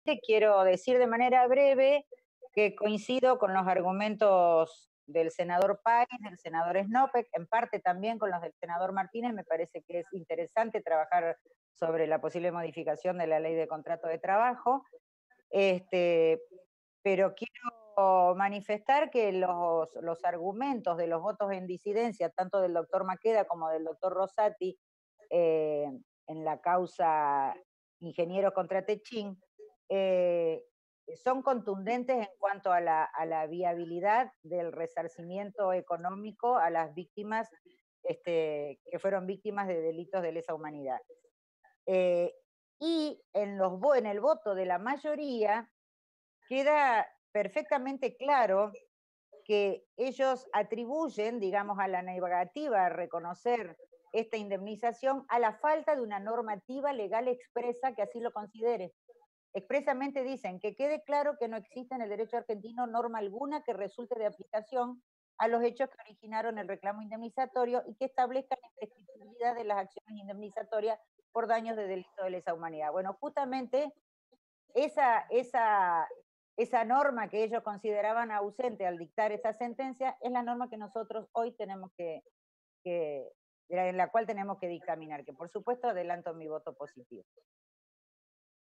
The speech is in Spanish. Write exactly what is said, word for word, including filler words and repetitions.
quiero decir de manera breve que coincido con los argumentos del senador Páez, del senador Snopek, en parte también con los del senador Martínez. Me parece que es interesante trabajar sobre la posible modificación de la ley de contrato de trabajo. Este, pero quiero manifestar que los, los argumentos de los votos en disidencia, tanto del doctor Maqueda como del doctor Rosati, eh, en la causa Ingenieros contra Techín, eh, son contundentes en cuanto a la, a la viabilidad del resarcimiento económico a las víctimas este, que fueron víctimas de delitos de lesa humanidad. Eh, y en, los, en el voto de la mayoría queda perfectamente claro que ellos atribuyen, digamos, a la negativa a reconocer esta indemnización a la falta de una normativa legal expresa que así lo considere. Expresamente dicen que quede claro que no existe en el derecho argentino norma alguna que resulte de aplicación a los hechos que originaron el reclamo indemnizatorio y que establezca la imprescriptibilidad de las acciones indemnizatorias por daños de delito de lesa humanidad. Bueno, justamente esa, esa, esa norma que ellos consideraban ausente al dictar esa sentencia es la norma que nosotros hoy tenemos que, que en la cual tenemos que dictaminar, que por supuesto adelanto mi voto positivo.